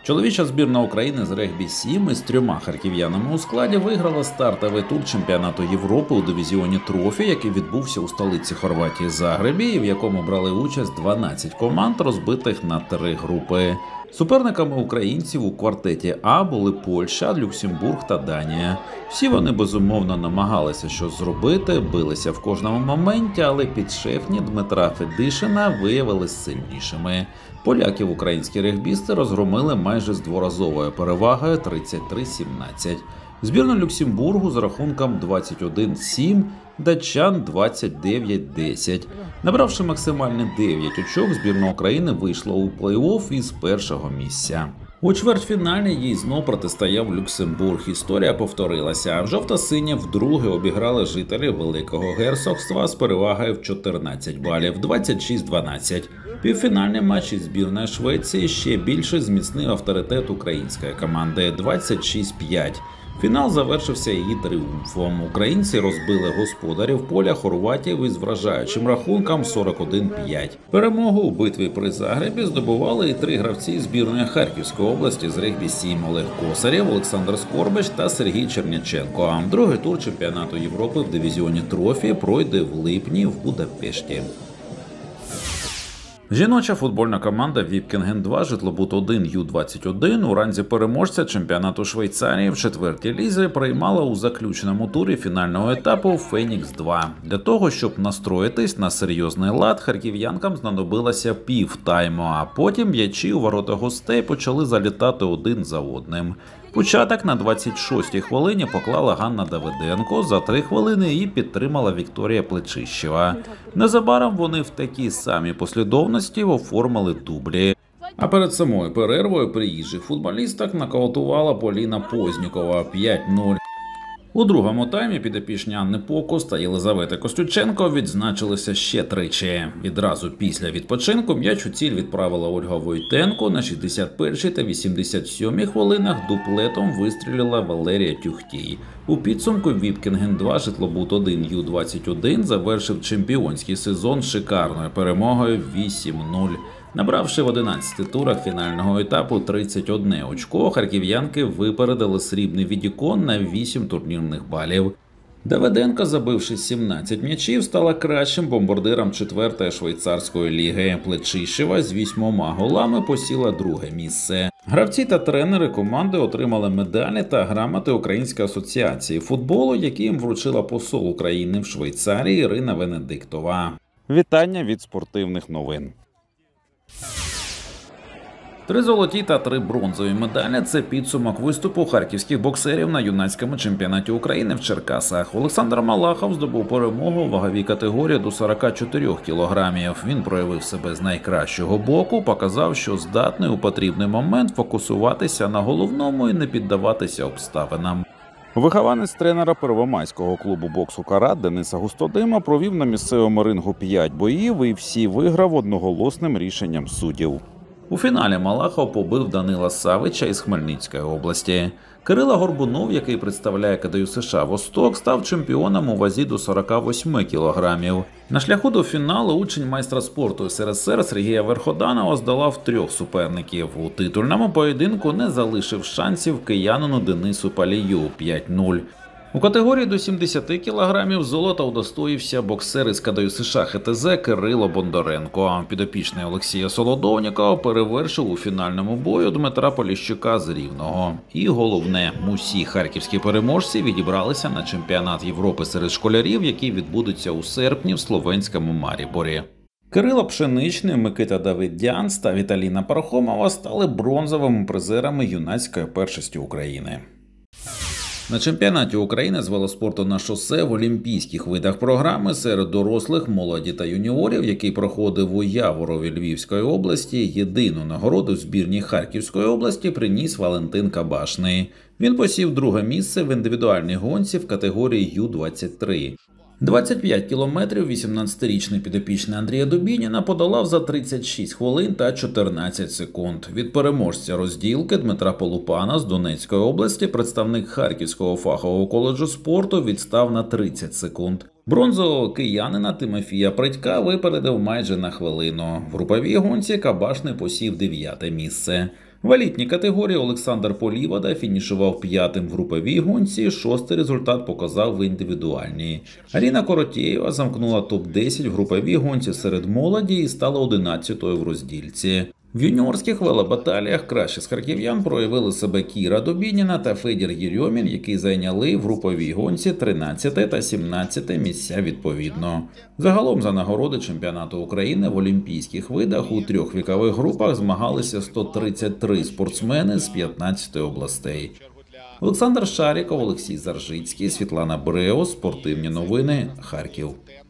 Чоловіча збірна України з регбі-7 із 3 харків'янами у складі виграла стартовий тур чемпіонату Європи у дивізіоні Трофі, який відбувся у столиці Хорватії Загребі, і в якому брали участь 12 команд, розбитих на 3 групи. Суперниками українців у квартеті А були Польща, Люксембург та Данія. Всі вони безумовно намагалися щось зробити, билися в кожному моменті, але підшефні Дмитра Федишина виявилися сильнішими. Поляків українські регбісти розгромили майже з дворазовою перевагою 33-17. Збірну Люксембургу з рахунком 21-7, датчан 29-10. Набравши максимальні 9 очок, збірна України вийшла у плей-офф із першого місця. У чвертьфіналі їй знов протистояв Люксембург. Історія повторилася, а жовто-сині вдруге обіграли жителів Великого Герцогства з перевагою в 14 балів, 26-12. Півфінальний матч із збірної Швеції ще більше зміцнив авторитет української команди – 26-5. Фінал завершився її тріумфом. Українці розбили господарів поля хорватів із вражаючим рахунком 41-5. Перемогу у битві при Загребі здобували і 3 гравці збірної Харківської області з регбі-7 – Олег Косарєв, Олександр Скорбич та Сергій Черняченко. Другий тур чемпіонату Європи в дивізіоні Трофі пройде в липні в Будапешті. Жіноча футбольна команда Віпкінген-2 Житлобуд-1 Ю-21 у ранзі переможця чемпіонату Швейцарії в 4-й лізі приймала у заключному турі фінального етапу Фенікс-2. Для того, щоб настроїтись на серйозний лад, харків'янкам знадобилося півтайму, а потім м'ячі у ворота гостей почали залітати один за одним. Початок на 26-й хвилині поклала Ганна Давиденко, за 3 хвилини її підтримала Вікторія Плечищева. Незабаром вони в такій самій послідовності оформили дублі. А перед самою перервою приїжджих футболісток нокаутувала Поліна Познікова 5-0. У другому таймі підопічні Анни Покус та Єлизавети Костюченко відзначилися ще тричі. Відразу після відпочинку м'яч у ціль відправила Ольга Войтенко, на 61-й та 87-й хвилинах дуплетом вистрілила Валерія Тюхтій. У підсумку Віпкінген-2 Житлобуд-1 Ю-21 завершив чемпіонський сезон шикарною перемогою 8-0. Набравши в 11 турах фінального етапу 31 очко, харків'янки випередили срібний відікон на 8 турнірних балів. Давиденко, забивши 17 м'ячів, стала кращим бомбардиром 4-ї швейцарської ліги. Плечищева з 8 голами посіла друге місце. Гравці та тренери команди отримали медалі та грамоти Української асоціації футболу, які їм вручила посол України в Швейцарії Ірина Венедиктова. Вітання від спортивних новин. 3 золоті та 3 бронзові медалі – це підсумок виступу харківських боксерів на юнацькому чемпіонаті України в Черкасах. Олександр Малахов здобув перемогу у ваговій категорії до 44 кілограмів. Він проявив себе з найкращого боку, показав, що здатний у потрібний момент фокусуватися на головному і не піддаватися обставинам. Вихованець тренера Первомайського клубу боксу «Карат» Дениса Густодима провів на місцевому рингу 5 боїв і всі виграв одноголосним рішенням суддів. У фіналі Малахов побив Данила Савича із Хмельницької області. Кирило Горбунов, який представляє КДЮ США «Восток», став чемпіоном у вазі до 48 кілограмів. На шляху до фіналу учень майстра спорту СРСР Сергія Верходанова здолав 3 суперників. У титульному поєдинку не залишив шансів киянину Денису Палію 5-0. У категорії до 70 кілограмів золота удостоївся боксер із КДЮ США ХТЗ Кирило Бондаренко. Підопічний Олексія Солодовнікова перевершив у фінальному бою Дмитра Поліщука з Рівного. І головне, усі харківські переможці відібралися на чемпіонат Європи серед школярів, який відбудеться у серпні в словенському Маріборі. Кирило Пшеничний, Микита Давидянц та Віталіна Пархомова стали бронзовими призерами юнацької першості України. На чемпіонаті України з велоспорту на шосе в олімпійських видах програми серед дорослих, молоді та юніорів, який проходив у Яворові Львівської області, єдину нагороду збірній Харківської області приніс Валентин Кабашний. Він посів 2-е місце в індивідуальній гонці в категорії Ю-23. 25 кілометрів 18-річний підопічний Андрія Дубініна подолав за 36 хвилин та 14 секунд. Від переможця розділки Дмитра Полупана з Донецької області представник Харківського фахового коледжу спорту відстав на 30 секунд. Бронзового киянина Тимофія Придька випередив майже на хвилину. В груповій гонці Кабашний посів 9-те місце. В елітній категорії Олександр Полівада фінішував п'ятим в груповій гонці, шостий результат показав в індивідуальній. Аріна Коротєєва замкнула топ-10 в груповій гонці серед молоді і стала 11-ю в роздільці. В юніорських велобаталіях краще з харків'ян проявили себе Кіра Добініна та Федір Єрьомін, які зайняли в груповій гонці 13 та 17 місця відповідно. Загалом за нагороди чемпіонату України в олімпійських видах у 3 вікових групах змагалися 133 спортсмени з 15 областей. Олександр Шаріков, Олексій Заржицький, Світлана Брео, Спортивні новини, Харків.